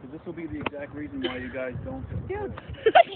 because this will be the exact reason why you guys don't. Dude.